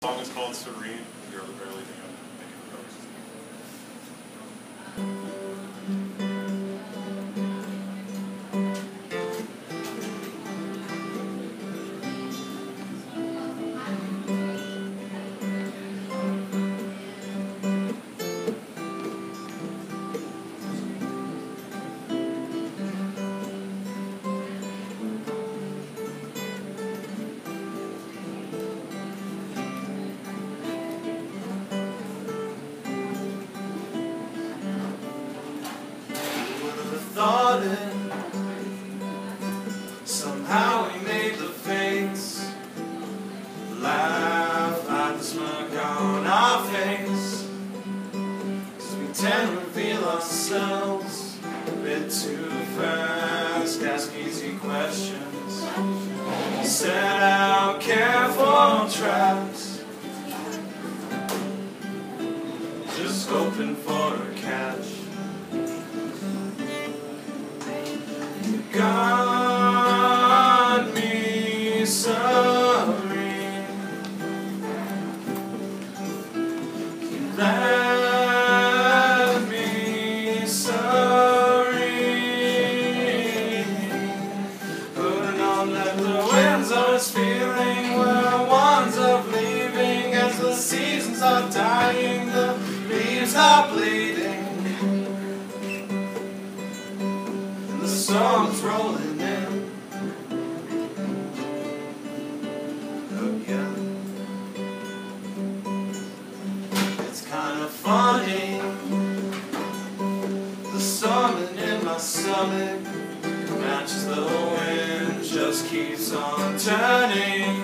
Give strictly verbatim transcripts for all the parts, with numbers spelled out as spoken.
The song is called Serene. You're barely doing it. Thank you for those. Thought it. Somehow we made the fates laugh at the smirk on our face, 'cause we tend to reveal ourselves a bit too fast, ask easy questions, set out careful traps, just hoping for a catch. Got me serene, you left me serene, putting on that the winds are feeling were ones of leaving, as the seasons are dying, the leaves are bleeding. The storm's rolling in again. It's kind of funny, the storming in my stomach matches the wind, just keeps on turning,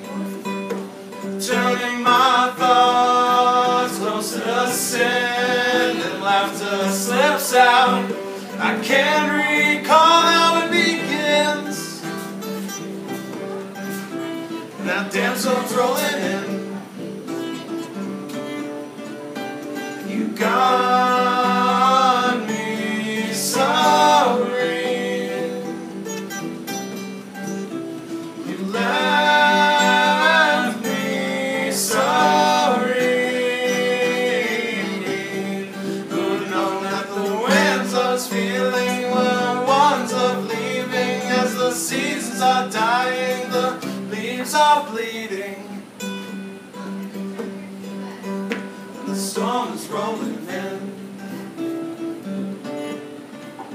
turning my thoughts closer to sin, and laughter slips out. I can't recall how it begins. That damn storm's rolling in. You got me serene, you left me serene, who'd known that the winds I was feeling were ones of leaving, as the seasons are dying, the leaves are bleeding, and the storm is rolling in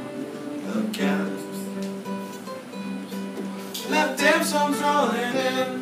again. That damn storm's rolling in.